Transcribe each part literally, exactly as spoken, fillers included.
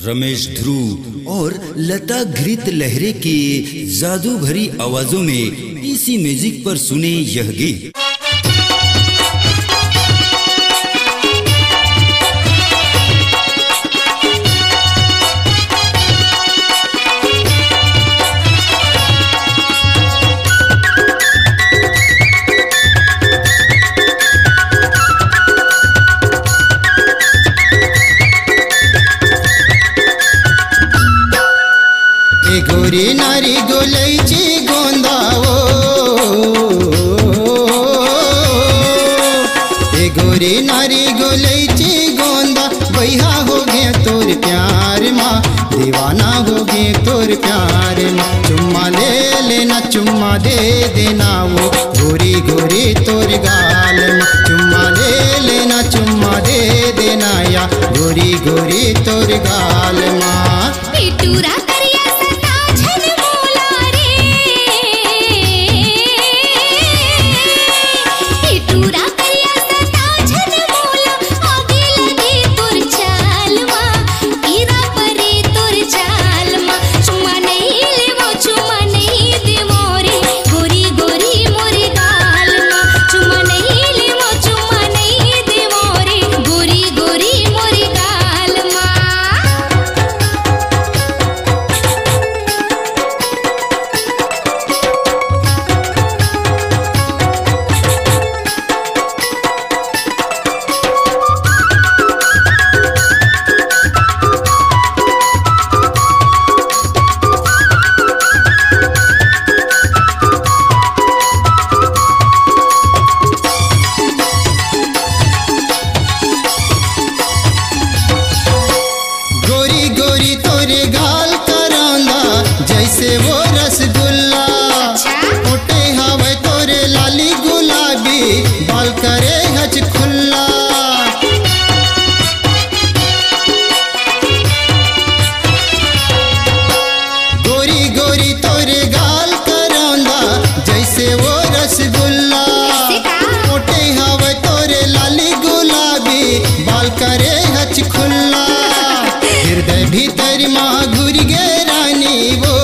रमेश ध्रुव और लता घृत लहरे की जादू भरी आवाजों में इसी म्यूजिक पर सुने यह गीत। गोरी नारी गोलैची गोंदा ओ ए गोरी नारी गोलैची गोंदा बैहा हो गए तोर प्यार माँ दीवाना हो गए तोर प्यार माँ चुम्मा ले लेना चुम्मा दे देना वो गोरी गोरी तोर गाल माँ चुम्मा ले लेना चुम्मा दे देना या गोरी गोरी तोर गाल माँ पिटूरा जैसे वो रसगुल्ला ओटे हवे तोरे लाली गुलाबी बाल करे हज खुल्ला गोरी गोरी तोरे गाल करौंदा जैसे वो रसगुल्ला ओटे हवे तोरे लाली गुलाबी बाल करे हज खुल्ला हृदय भीतर माँ घुर गे रानी वो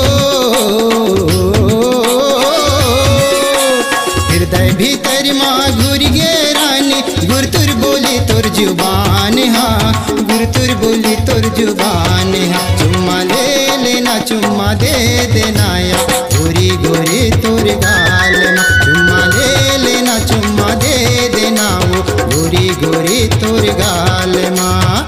हृदय भीतर माँ घुर गे रानी गुरतुर बोली तोर जुबान हाँ गुरतुर बोली तोर जुबान हाँ चुम्मा ले लेना चुम्मा दे देना या गोरी गोरी तोर गाल माँ चुम्मा ले लेना चुम्मा दे देना वो गोरी गोरी तोर गाल माँ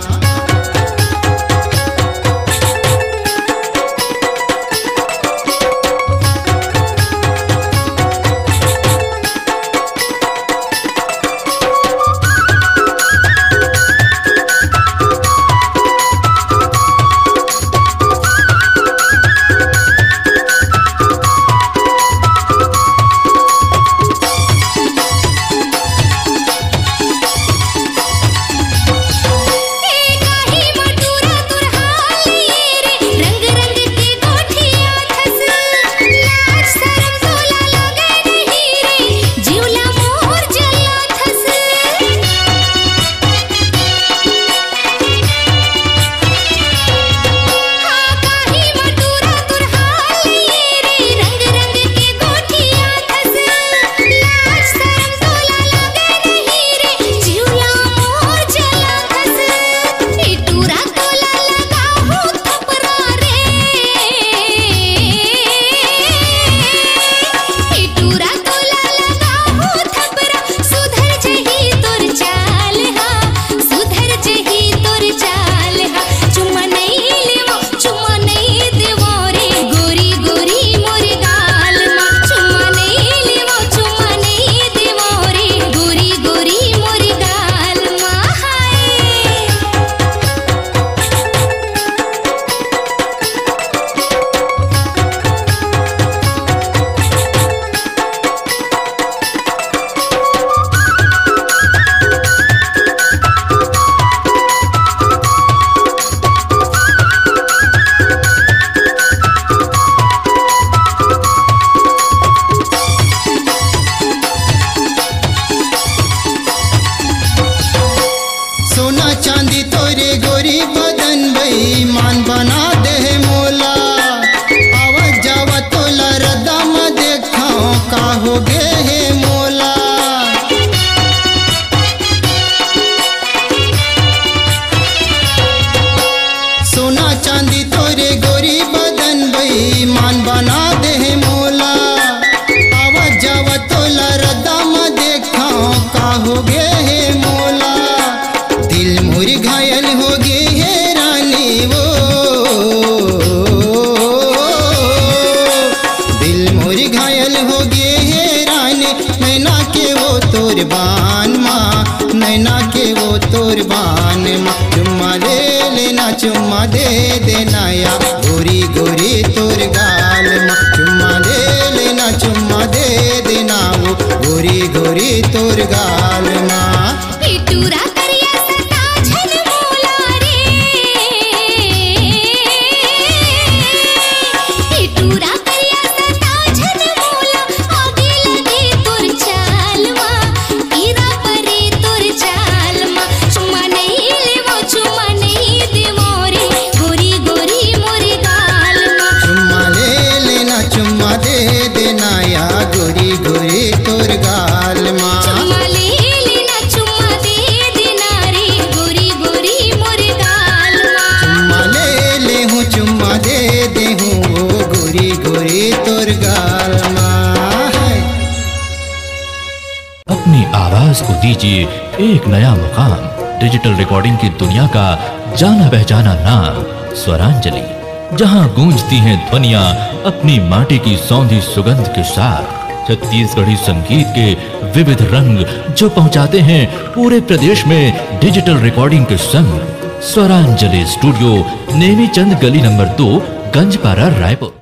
होगे हैरान, नैना के वो तोर बान माँ, नैना के वो तोर बान माँ। चुम्मा ले लेना चुम्मा दे देना या गोरी गोरी तोर गाल माँ। चुम्मा ले लेना चुम्मा दे देना वो गोरी गोरी तोर गाल माँ। पिटूरा करिया सता झन मोला रे, पिटूरा करिया सता झन मोला, आगे लगे तोर चाल माँ, ईरा परे तोर चाल माँ। चुम्मा नहीं लेवो चुम्मा नहीं देवो रे, गोरी गोरी मोर गाल माँ। चुम्मा ले लेना चुम्मा दे देना या गोरी गोरी तोर गाल माँ। चुम्मा ले लेना चुम्मा दे देना रे, गोरी गोरी मोर गाल माँ। चुम्मा ले ले हूँ चुम्मा दे दे हूँ वो गोरी गोरी तोर गाल माँ। अपनी आवाज को दीजिए एक नया मुकाम। डिजिटल रिकॉर्डिंग की दुनिया का जाना पहचाना नाम स्वरांजलि, जहां गूंजती हैं ध्वनियां अपनी माटी की सौंधी सुगंध के साथ। छत्तीसगढ़ी संगीत के विविध रंग जो पहुंचाते हैं पूरे प्रदेश में डिजिटल रिकॉर्डिंग के संग। स्वरांजलि स्टूडियो, नेमी चंद गली नंबर दो, गंजपारा, रायपुर।